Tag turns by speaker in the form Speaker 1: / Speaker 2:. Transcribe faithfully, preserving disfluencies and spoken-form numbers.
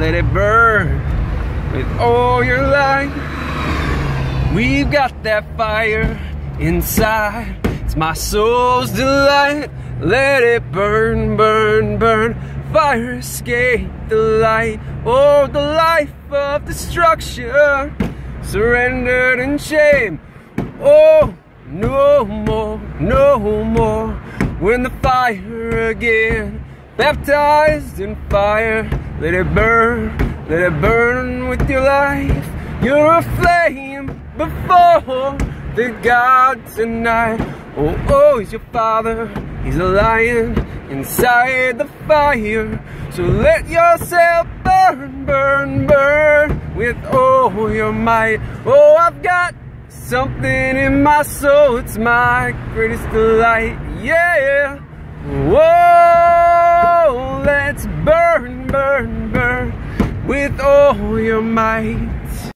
Speaker 1: let it burn with all your light. We've got that fire inside, it's my soul's delight. Let it burn, burn, burn, fire escape the light. Oh, the life of destruction, surrendered in shame. Oh, no more, no more. We're in the fire again, baptized in fire. Let it burn, let it burn with your life. You're a flame before the God tonight. Oh, oh, he's your father, he's a lion inside the fire. So let yourself burn, burn, burn with all your might. Oh, I've got something in my soul, it's my greatest delight, yeah. Whoa, let's burn, burn, burn with all your might.